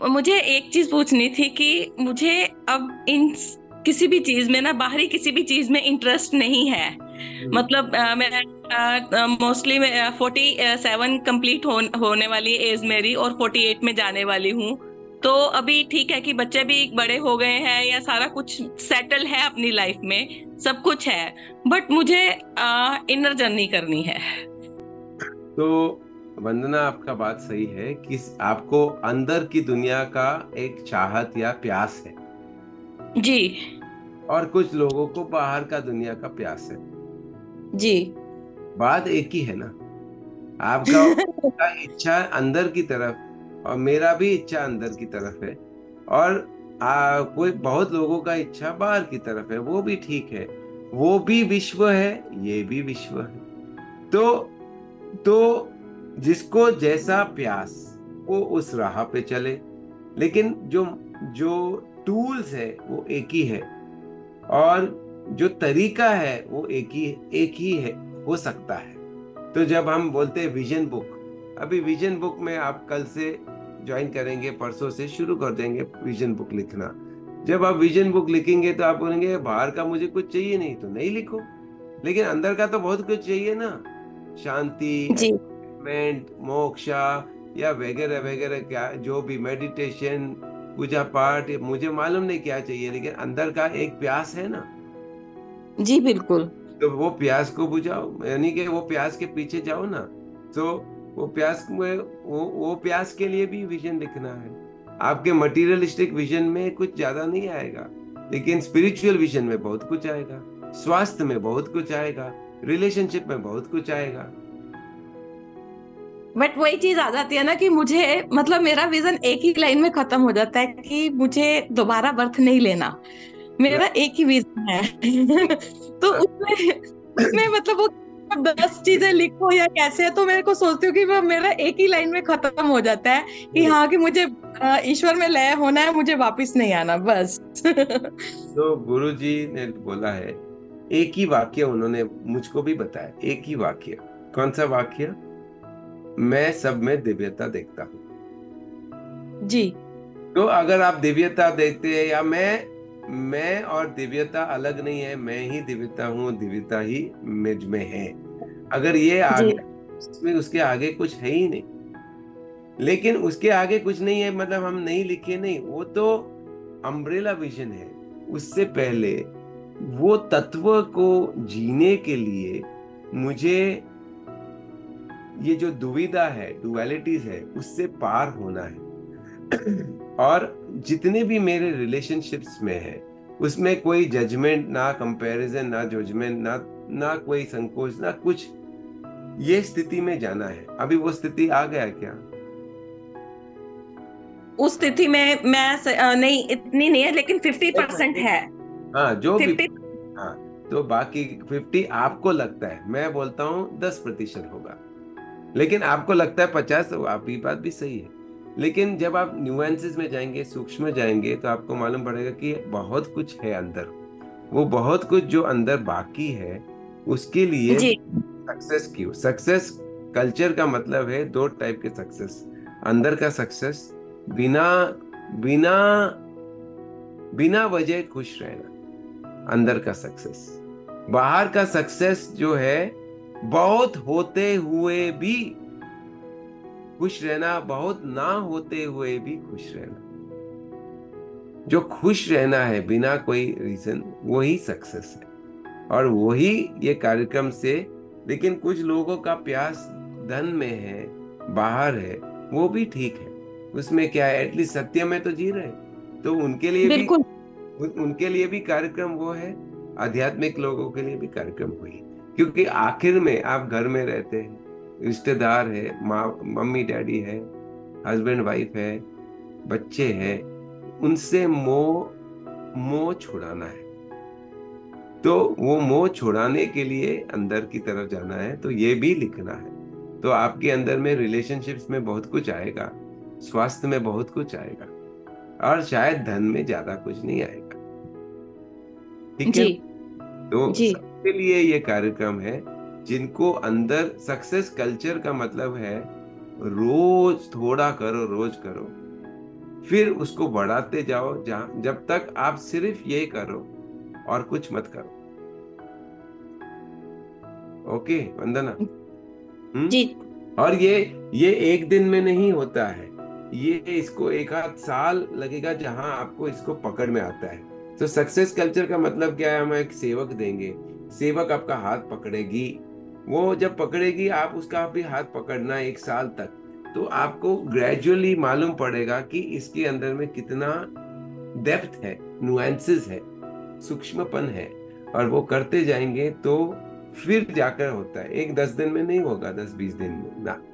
मुझे एक चीज पूछनी थी कि मुझे अब इन किसी भी चीज में ना, बाहरी किसी भी चीज में इंटरेस्ट नहीं है। हम्म। मतलब मैं मोस्टली 47 कंप्लीट होने वाली एज मेरी, और 48 में जाने वाली हूँ। तो अभी ठीक है कि बच्चे भी बड़े हो गए हैं, या सारा कुछ सेटल है अपनी लाइफ में, सब कुछ है। बट मुझे इनर जर्नी करनी है। तो वंदना, आपका बात सही है कि आपको अंदर की दुनिया का एक चाहत या प्यास है, जी। और कुछ लोगों को बाहर का दुनिया का प्यास है। जी। बात एक ही है ना। आपका का इच्छा अंदर की तरफ, और मेरा भी इच्छा अंदर की तरफ है। और कोई बहुत लोगों का इच्छा बाहर की तरफ है, वो भी ठीक है। वो भी विश्व है, ये भी विश्व है। तो तो जिसको जैसा प्यास, वो उस राह पे चले। लेकिन जो जो टूल्स है वो एक ही है, और जो तरीका है वो एक ही है, हो सकता है। तो जब हम बोलते हैं विजन बुक, अभी विजन बुक में आप कल से ज्वाइन करेंगे, परसों से शुरू कर देंगे विजन बुक लिखना। जब आप विजन बुक लिखेंगे तो आप बोलेंगे बाहर का मुझे कुछ चाहिए नहीं, तो नहीं लिखो। लेकिन अंदर का तो बहुत कुछ चाहिए ना। शांति, जी। एटमेंट, मोक्षा, या वगैरह वगैरह, क्या जो भी मेडिटेशन, पूजा पाठ, ये मुझे मालूम नहीं क्या चाहिए, लेकिन अंदर का एक प्यास है ना। जी बिल्कुल। तो वो प्यास को बुझाओ, यानी कि वो प्यास के पीछे जाओ ना। तो वो प्यास में, वो प्यास के लिए भी विजन लिखना है। आपके मटेरियलिस्टिक विजन में कुछ ज्यादा नहीं आएगा, लेकिन स्पिरिचुअल विजन में बहुत कुछ आएगा। स्वास्थ्य में बहुत कुछ आएगा, रिलेशनशिप में बहुत कुछ आएगा। बट वही चीज आ जाती है ना कि मुझे, मतलब मेरा विजन एक ही लाइन में खत्म हो जाता है कि मुझे दोबारा बर्थ नहीं लेना। मेरा एक ही विजन है। तो उसमें उसमें मतलब वो 10 चीजें लिखो या कैसे है, तो मेरे को सोचती हूँ कि वो मेरा एक ही लाइन में खत्म हो जाता है कि हाँ, कि मुझे ईश्वर में लय होना है, मुझे वापस नहीं आना, बस। तो गुरु जी ने बोला है, एक ही वाक्य उन्होंने मुझको भी बताया, एक ही वाक्य। कौन सा वाक्य? मैं सब में दिव्यता देखता हूँ। जी। तो अगर आप दिव्यता देखते हैं, या मैं और दिव्यता अलग नहीं है, मैं ही दिव्यता हूँ, दिव्यता ही मुझ में है। अगर ये जी। आगे, इसमें उसके आगे कुछ है ही नहीं। लेकिन उसके आगे कुछ नहीं है मतलब हम नहीं लिखे नहीं, वो तो अम्ब्रेला विजन है। उससे पहले वो तत्व को जीने के लिए मुझे ये जो दुविधा है, डुअलिटीज है, उससे पार होना है। और जितने भी मेरे रिलेशनशिप्स में है, उसमें कोई जजमेंट ना, कंपैरिजन ना, जजमेंट ना, ना कोई संकोच ना कुछ, ये स्थिति में जाना है। अभी वो स्थिति आ गया क्या? उस स्थिति में मैं नहीं, इतनी नहीं है, लेकिन 50% एक, है। हाँ जो भी। 50। हाँ, तो बाकी 50 आपको लगता है, मैं बोलता हूँ 10% होगा। लेकिन आपको लगता है 50, तो आपकी बात भी सही है। लेकिन जब आप न्यूएंसेस में जाएंगे, सूक्ष्म में जाएंगे, तो आपको मालूम पड़ेगा कि बहुत कुछ है अंदर। वो बहुत कुछ जो अंदर बाकी है, उसके लिए जी। सक्सेस की, सक्सेस कल्चर का मतलब है दो टाइप के सक्सेस। अंदर का सक्सेस, बिना बिना बिना वजह खुश रहना, अंदर का सक्सेस। बाहर का सक्सेस जो है, बहुत होते हुए भी खुश रहना, बहुत ना होते हुए भी खुश रहना। जो खुश रहना है बिना कोई रीजन, वही सक्सेस है। और वही ये कार्यक्रम से। लेकिन कुछ लोगों का प्यास धन में है, बाहर है, वो भी ठीक है। उसमें क्या है, एटलीस्ट सत्य में तो जी रहे हैं। तो उनके लिए भी, बिल्कुल। उनके लिए भी कार्यक्रम वो है। आध्यात्मिक लोगों के लिए भी कार्यक्रम वही। क्योंकि आखिर में आप घर में रहते हैं, रिश्तेदार है, माँ मम्मी डैडी है, हस्बैंड वाइफ है, बच्चे हैं, उनसे मोह मोह छुड़ाना है। तो वो मोह छुड़ाने के लिए अंदर की तरफ जाना है, तो ये भी लिखना है। तो आपके अंदर में रिलेशनशिप्स में बहुत कुछ आएगा, स्वास्थ्य में बहुत कुछ आएगा, और शायद धन में ज्यादा कुछ नहीं आएगा। ठीक है। जी। तो जी। सबके लिए ये कार्यक्रम है, जिनको अंदर सक्सेस कल्चर का मतलब है रोज थोड़ा करो, रोज करो। फिर उसको बढ़ाते जाओ, जहां जब तक आप सिर्फ ये करो और कुछ मत करो। ओके वंदना। हम्म। जी। और ये एक दिन में नहीं होता है, ये इसको एक आध साल लगेगा जहां आपको इसको पकड़ में आता है। तो सक्सेस कल्चर का मतलब क्या है? हम एक सेवक देंगे, सेवक आपका हाथ पकड़ेगी, वो जब पकड़ेगी आप उसका भी हाथ पकड़ना एक साल तक, तो आपको ग्रेजुअली मालूम पड़ेगा कि इसके अंदर में कितना डेप्थ है, नुएंसेस है, सूक्ष्मपन है। और वो करते जाएंगे तो फिर जाकर होता है। एक 10 दिन में नहीं होगा, 10-20 दिन में ना।